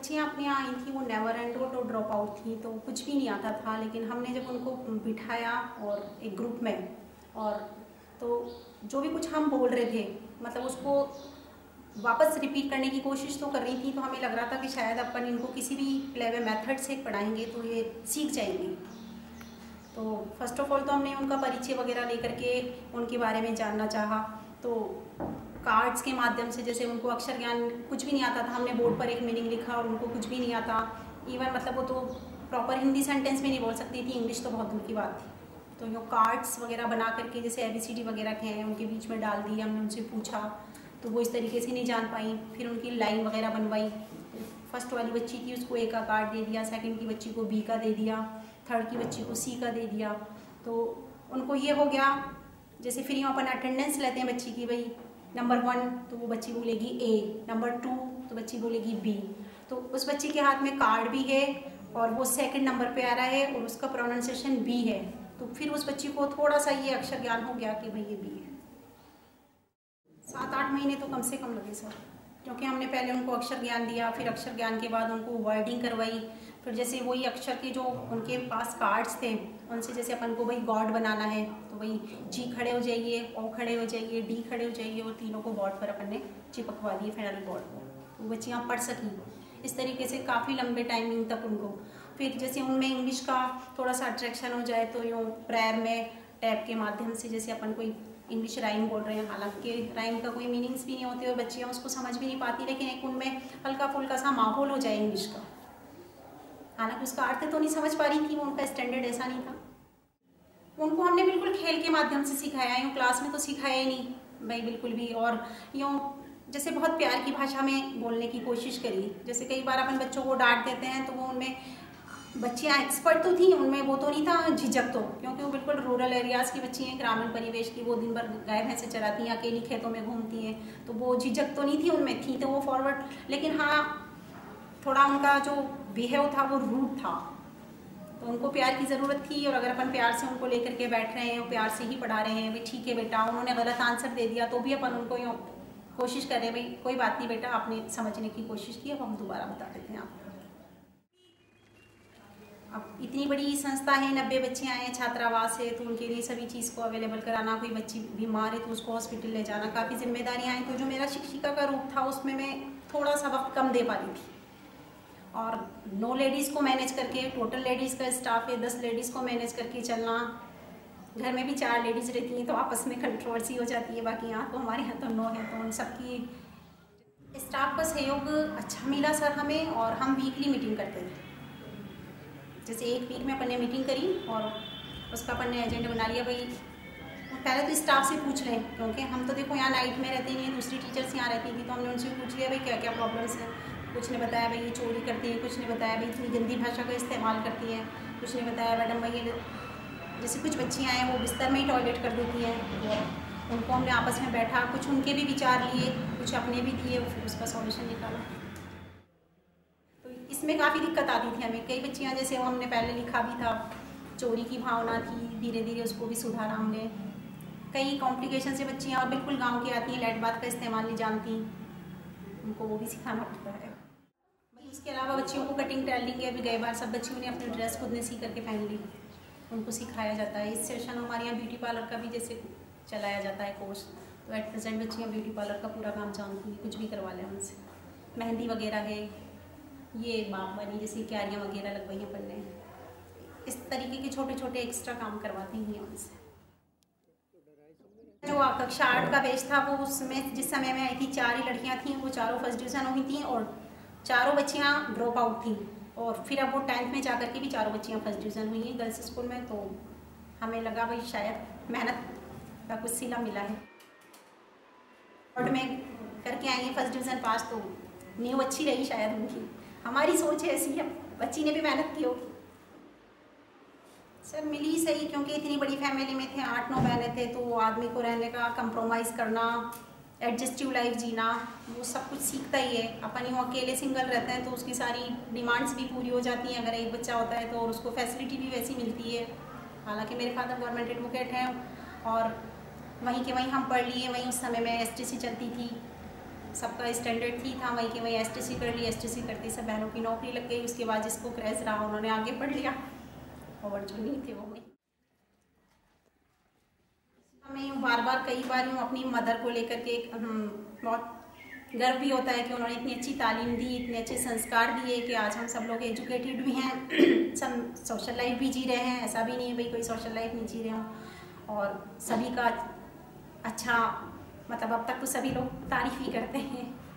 बच्चियाँ अपने यहाँ आई थी, वो नेवर एंडोर तो ड्रॉप आउट थी, तो कुछ भी नहीं आता था। लेकिन हमने जब उनको बिठाया और एक ग्रुप में, और तो जो भी कुछ हम बोल रहे थे मतलब उसको वापस रिपीट करने की कोशिश तो कर रही थी। तो हमें लग रहा था कि शायद अपन इनको किसी भी प्ले वे मेथड से पढ़ाएंगे तो ये सीख जाएंगे। तो फर्स्ट ऑफ ऑल तो हमने उनका परिचय वगैरह लेकर के उनके बारे में जानना चाहा। तो कार्ड्स के माध्यम से, जैसे उनको अक्षर ज्ञान कुछ भी नहीं आता था, हमने बोर्ड पर एक मीनिंग लिखा और उनको कुछ भी नहीं आता। इवन मतलब वो तो प्रॉपर हिंदी सेंटेंस में नहीं बोल सकती थी, इंग्लिश तो बहुत दूर की बात थी। तो यो कार्ड्स वगैरह बना करके जैसे ABCD वगैरह के हैं उनके बीच में डाल दिए। हमने उनसे पूछा तो वो इस तरीके से नहीं जान पाई। फिर उनकी लाइन वगैरह बनवाई। फर्स्ट वाली बच्ची थी उसको A का कार्ड दे दिया, सेकंड की बच्ची को B का दे दिया, थर्ड की बच्ची को C का दे दिया। तो उनको ये हो गया, जैसे फिर यहाँ अपन अटेंडेंस लेते हैं बच्ची की, भाई नंबर 1 तो वो बच्ची बोलेगी A, नंबर 2 तो बच्ची बोलेगी B। तो उस बच्ची के हाथ में कार्ड भी है और वो सेकंड नंबर पे आ रहा है और उसका प्रोनाउंसिएशन B है। तो फिर उस बच्ची को थोड़ा सा ये अक्षर ज्ञान हो गया कि भाई ये B है। 7-8 महीने तो कम से कम लगे सर, क्योंकि हमने पहले उनको अक्षर ज्ञान दिया, फिर अक्षर ज्ञान के बाद उनको वर्डिंग करवाई। फिर जैसे वही अक्षर के जो उनके पास कार्ड्स थे उनसे जैसे अपन को भाई गॉड बनाना है तो भाई G खड़े हो जाइए, O खड़े हो जाइए, D खड़े हो जाइए, और तीनों को बोर्ड पर अपन ने चिपकवा दिए फाइनल बोर्ड पर। तो बच्चियाँ पढ़ सकी इस तरीके से काफ़ी लंबे टाइमिंग तक उनको। फिर जैसे उनमें इंग्लिश का थोड़ा सा अट्रैक्शन हो जाए तो यूँ प्रेयर में टैप के माध्यम से जैसे अपन कोई इंग्लिश राइम बोल रहे हैं, हालांकि राइम का कोई मीनिंग्स भी नहीं होते और बच्चियाँ उसको समझ भी नहीं पाती, लेकिन एक उनमें हल्का फुल्का सा माहौल हो जाए इंग्लिश का। हालांकि उसका अर्थ तो नहीं समझ पा रही थी, वो उनका स्टैंडर्ड ऐसा नहीं था। उनको हमने बिल्कुल खेल के माध्यम से सिखाया, यूँ क्लास में तो सिखाया ही नहीं भाई बिल्कुल भी। और यूँ जैसे बहुत प्यार की भाषा में बोलने की कोशिश करी। जैसे कई बार अपन बच्चों को डांट देते हैं तो वो उनमें बच्चियाँ एक्सपर्ट तो थी, उनमें वो तो नहीं था झिझक, तो क्योंकि वो बिल्कुल रूरल एरियाज़ की बच्ची हैं, ग्रामीण परिवेश की। वो दिन भर गाय भैंसे चराती हैं, अकेली खेतों में घूमती हैं, तो वो झिझक तो नहीं थी उनमें, थी तो वो फॉरवर्ड। लेकिन हाँ, थोड़ा उनका जो बिहेव था वो रूड था। तो उनको प्यार की ज़रूरत थी, और अगर अपन प्यार से उनको लेकर के बैठ रहे हैं, प्यार से ही पढ़ा रहे हैं, भाई ठीक है बेटा, उन्होंने गलत आंसर दे दिया तो भी अपन उनको यूँ कोशिश कर रहे हैं, भाई कोई बात नहीं बेटा, आपने समझने की कोशिश की, अब हम दोबारा बता देते हैं आपको। अब इतनी बड़ी संस्था है, 90 बच्चे आए हैं, छात्रावास है, तो उनके लिए सभी चीज़ को अवेलेबल कराना, कोई बच्ची बीमार है तो उसको हॉस्पिटल ले जाना, काफ़ी जिम्मेदारियाँ हैं। तो जो मेरा शिक्षिका का रूप था उसमें मैं थोड़ा सा वक्त कम दे पा रही थी। और 9 लेडीज़ को मैनेज करके, टोटल लेडीज़ का स्टाफ है 10 लेडीज़ को मैनेज करके चलना। घर में भी 4 लेडीज़ रहती हैं तो आपस में कंट्रोवर्सी हो जाती है। बाकी यहाँ तो हमारे यहाँ तो 9 है, तो उन सबकी स्टाफ का सहयोग अच्छा मिला सर हमें। और हम वीकली मीटिंग करते थे, जैसे एक वीक में अपन ने मीटिंग करी और उसका अपन ने एजेंडा बना लिया। भाई पहले तो स्टाफ से पूछ लें, क्योंकि हम तो देखो यहाँ नाइट में रहते नहीं हैं, दूसरी टीचर्स यहाँ रहती थी, तो हमने उनसे पूछ लिया भाई क्या क्या प्रॉब्लम्स हैं। कुछ ने बताया भाई ये चोरी करती है, कुछ ने बताया भाई इतनी गंदी भाषा का इस्तेमाल करती है, कुछ ने बताया मैडम भाई जैसे कुछ बच्चियाँ हैं वो बिस्तर में ही टॉयलेट कर देती हैं। तो उनको हमने आपस में बैठा, कुछ उनके भी विचार लिए, कुछ अपने भी दिए, फिर उसका सॉल्यूशन निकाला। तो इसमें काफ़ी दिक्कत आती थी हमें। कई बच्चियाँ जैसे वो हमने पहले लिखा भी था, चोरी की भावना थी, धीरे धीरे उसको भी सुधारा हमने। कई कॉम्प्लिकेशन से बच्चियाँ और बिल्कुल गांव की आती हैं, लाइट बात का इस्तेमाल नहीं जानती, उनको वो भी सिखाना पड़ता है। भाई उसके अलावा बच्चियों को कटिंग टेलिंग है, अभी गए बार सब बच्चियों ने अपनी ड्रेस खुद ने सी करके पहन ली, उनको सिखाया जाता है। इस सेशन हमारे यहाँ ब्यूटी पार्लर का भी जैसे चलाया जाता है कोर्स। तो एट प्रेजेंट बच्चियाँ ब्यूटी पार्लर का पूरा काम जानती हैं, कुछ भी करवा लें उनसे। मेहंदी वगैरह है, ये बागवानी जैसी क्यारियाँ वगैरह लगवाई हैं अपन ने, इस तरीके के छोटे छोटे एक्स्ट्रा काम करवाती हैं उनसे। जो कक्षा 8 का बैच था वो उसमें जिस समय में आई थी 4 ही लड़कियां थीं, वो चारों फर्स्ट डिवीज़न हुई थी और चारों बच्चियां ड्रॉप आउट थीं। और फिर अब वो 10th में जाकर के भी चारों बच्चियां फर्स्ट डिवीज़न हुई हैं गर्ल्स स्कूल में। तो हमें लगा भाई शायद मेहनत का कुछ सिला मिला है। बोर्ड में करके आई हैं फर्स्ट डिवीज़न पास, तो नींव अच्छी रही शायद उनकी। हमारी सोच है ऐसी है, बच्ची ने भी मेहनत की होगी। सर मिली सही, क्योंकि इतनी बड़ी फैमिली में थे, 8-9 बहने थे, तो वो आदमी को रहने का कंप्रोमाइज़ करना, एडजस्टिव लाइफ जीना, वो सब कुछ सीखता ही है। अपन यूँ अकेले सिंगल रहते हैं तो उसकी सारी डिमांड्स भी पूरी हो जाती हैं अगर एक बच्चा होता है तो, और उसको फैसिलिटी भी वैसी मिलती है। हालांकि मेरे फादर गवर्नमेंट एडवोकेट हैं और वहीं के वहीं हम पढ़ लिए, वहीं उस समय में STC चलती थी, सबका स्टैंडर्ड ठीक था, वहीं के वहीं एसटीसी कर ली, एसटीसी करते सब बहनों की नौकरी लग गई। उसके बाद जिसको क्रैश रहा उन्होंने आगे पढ़ लिया, और जो नहीं थे वो नहीं। मैं बार बार कई बार यूँ अपनी मदर को लेकर के बहुत गर्व भी होता है कि उन्होंने इतनी अच्छी तालीम दी, इतने अच्छे संस्कार दिए कि आज हम सब लोग एजुकेटेड भी हैं, सब सोशल लाइफ भी जी रहे हैं। ऐसा भी नहीं है भाई कोई सोशल लाइफ नहीं जी रहे हों, और सभी का अच्छा मतलब अब तक तो सभी लोग तारीफ़ ही करते हैं।